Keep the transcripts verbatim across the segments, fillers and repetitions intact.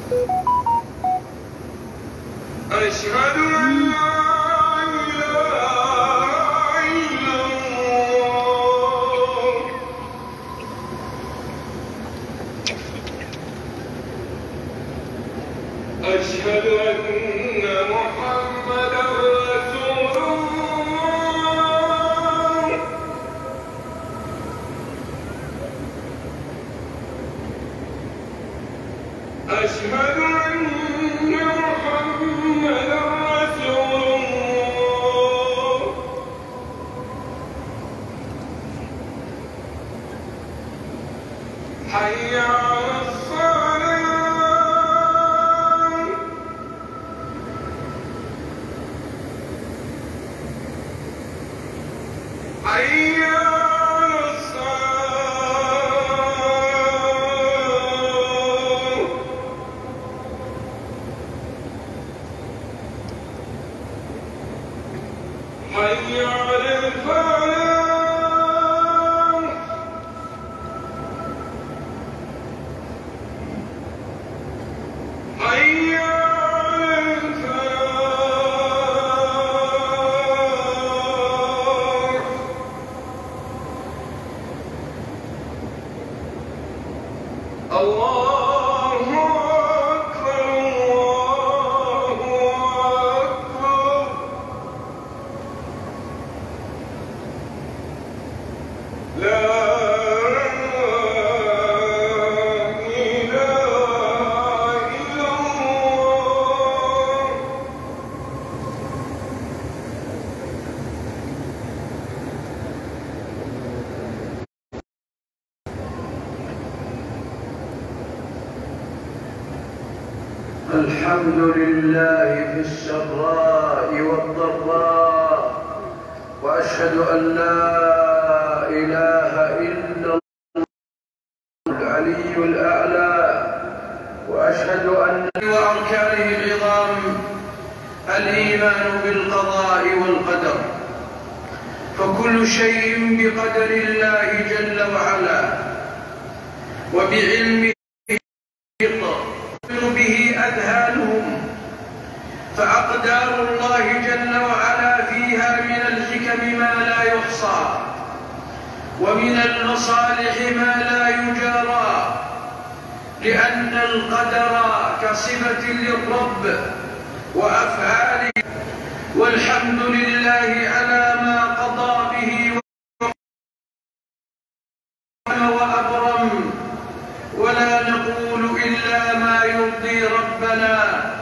أشهد أن لا إله إلا الله. أشهد أن محمدا رسول الله. أشهد أن محمدا رسول الله. حي على الصلاة. حي على الصلاة. حي على الفلاح. حي على الفلاح. الله أكبر الله أكبر. لا إله إلا الله. الحمد لله في السراء والضراء، وأشهد أن لا إله إلا الله العلي الأعلى، وأشهد أن وأركانه العظام الإيمان بالقضاء والقدر، فكل شيء بقدر الله جل وعلا وبعلمه به أذهانهم، فأقدار الله جل وعلا فيها من الحكم ما لا يحصى، ومن المصالح ما لا يجارى، لأن القدر كصفة للرب وأفعاله. والحمد لله على ما قضى به وأبرم، ولا نقول إلا ما يرضي ربنا.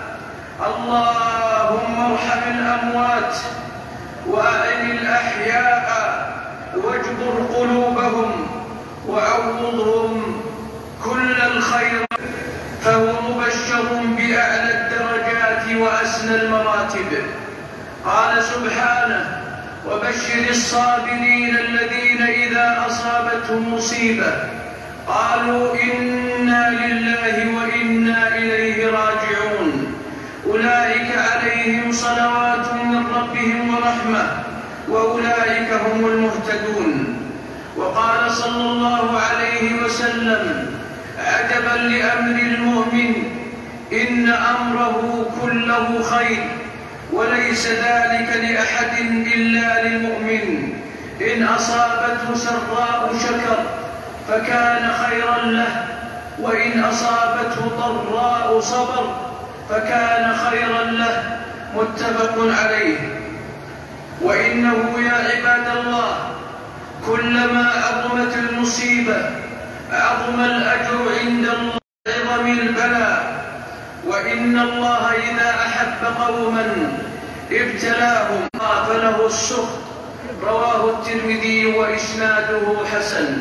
اللهم ارحم الأموات وأعن الأحياء واجبر قلوبهم وعوضهم كل الخير، فهو مبشر بأعلى الدرجات وأسنى المراتب. قال سبحانه: وبشر الصابرين الذين إذا أصابتهم مصيبة قالوا إنا لله وإنا إليه راجعون، أولئك عليهم صلوات من ربهم ورحمة وأولئك هم المهتدون. وقال صلى الله عليه وسلم: عجبا لأمر المؤمن، إن أمره كله خير، وليس ذلك لأحد إلا للمؤمن. إن أصابته سراء شكر فكان خيرا له، وإن أصابته ضراء صبر فكان خيرا له. متفق عليه. وإنه يا عباد الله كلما عظمت المصيبة عظم الأجر عند الله عظم البلاء. وإن الله إذا أحب قوما ابتلاهم خاف له السخط. رواه الترمذي وإسناده حسن.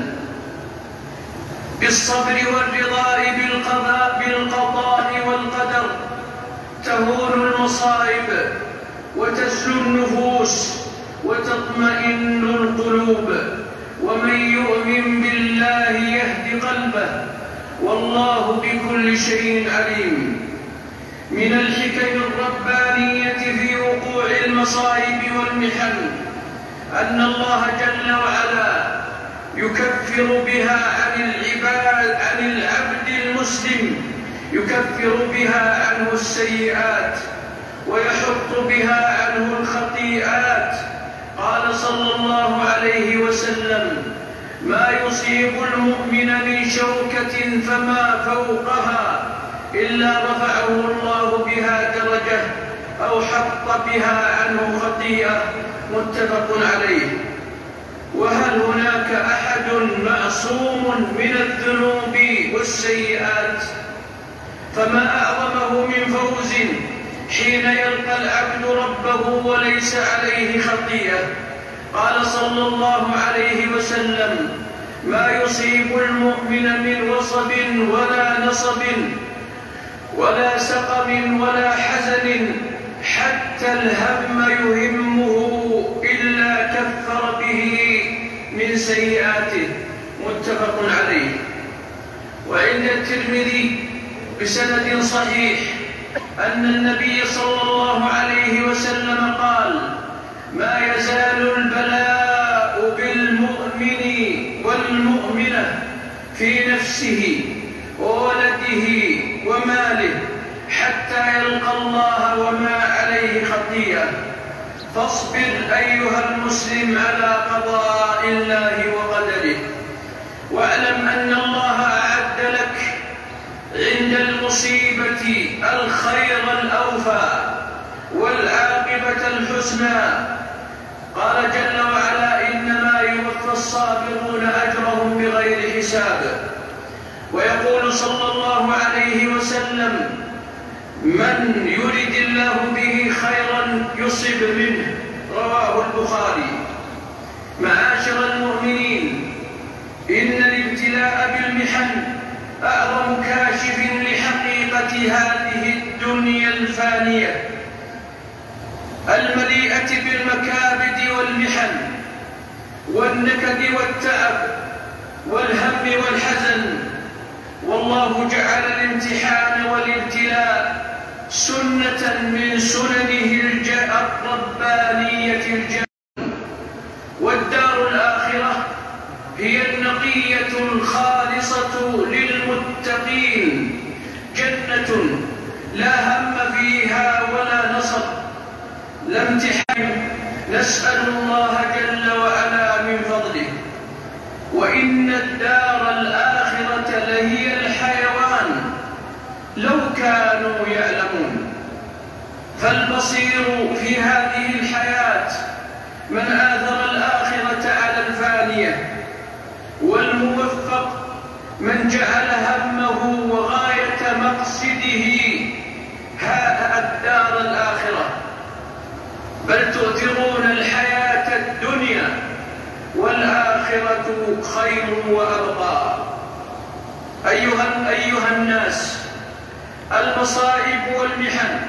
بالصبر والرضا بالقضاء بالقضاء والقدر تهون المصائب وتسلو النفوس وتطمئن القلوب، ومن يؤمن بالله يهد قلبه، والله بكل شيء عليم. من الحكم الربانية في وقوع المصائب والمحن أن الله جل وعلا يكفر بها عن العباد عن العبد المسلم يكفر بها عنه السيئات ويحط بها عنه الخطيئات. قال صلى الله عليه وسلم: ما يصيب المؤمن من شوكة فما فوقها إلا رفعه الله بها درجة أو حط بها عنه خطيئة. متفق عليه. وهل هناك أحد معصوم من الذنوب والسيئات؟ فما أعظمه من فوز حين يلقى العبد ربه وليس عليه خطيئة. قال صلى الله عليه وسلم: ما يصيب المؤمن من وصب ولا نصب ولا سقم ولا حزن حتى الهم يهمه إلا كفر به من سيئاته. متفق عليه. وعند الترمذي بسند صحيح أن النبي صلى الله عليه وسلم قال: ما يزال البلاء بالمؤمن والمؤمنة في نفسه وولده وماله حتى يلقى الله وما عليه خطيئة. فاصبر أيها المسلم على قضاء الله وقدره، واعلم أن الله أعد لك عند المصيبة الخير الأوفى والعاقبة الحسنى. قال جل وعلا: إنما يوفى الصابرون أجرهم بغير حساب. ويقول صلى الله عليه وسلم: من يرد الله به خيرا يصب منه. رواه البخاري. معاشر المؤمنين، إن الابتلاء بالمحن أعظم كاشف لحقيقة هذه الدنيا الفانية المليئة بالمكابد والمحن والنكد والتعب والهم والحزن. والله جعل الامتحان والابتلاء سنة من سننه الربانية الجامة. والدار الآخرة هي النقية الخالصة للمتقين، جنة لا هم فيها ولا نصب، لا امتحان. نسأل الله جل وعلا من فضله. وإن الدار الآخرة لهي الحيوان لو كانوا يعلمون. فالبصير في هذه الحياة من آثر الآخرة على الفانية، والموفق من جعل همه وغاية مقصده هذا الدار الآخرة. بل تؤثرون الحياة الدنيا والآخرة خير وأبقى. أيها, أيها الناس، المصائب والمحن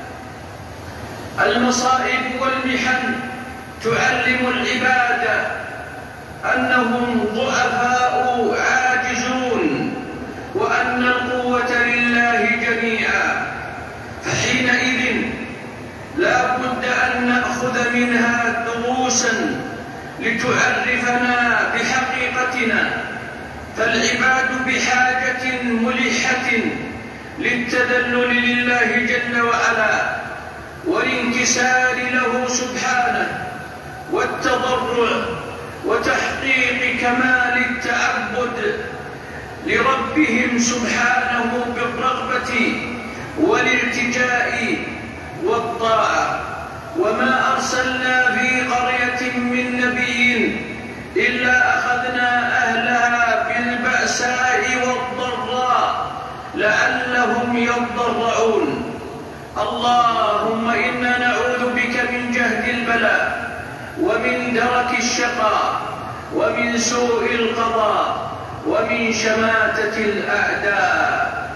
المصائب والمحن تعلم العباد أنهم ضعفاء عاجزون، وأن القوة لله جميعا. فحينئذ لا بد أن نأخذ منها دروسا لتعرفنا بحقيقتنا. فالعباد بحاجة ملحة للتذلل لله جل وعلا والانكسار له سبحانه، والتضرع وتحقيق كمال التعبد لربهم سبحانه بالرغبة والالتجاء والطاعة. وما أرسلنا في قرية من نبي إلا أخذنا أهلها بالبأساء والضراء لعلهم يضرعون. اللهم إنا نعوذ بك من جهد البلاء ومن درك الشقاء ومن سوء القضاء ومن شماتة الأعداء.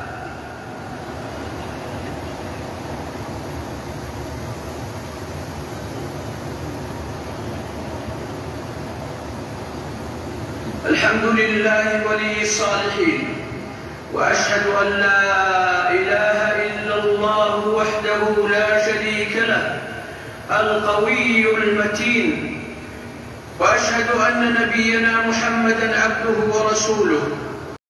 الحمد لله ولي الصالحين، وأشهد أن لا إله إلا الله وحده لا شريك له القوي المتين. وأشهد أن نبينا محمدًا عبده ورسوله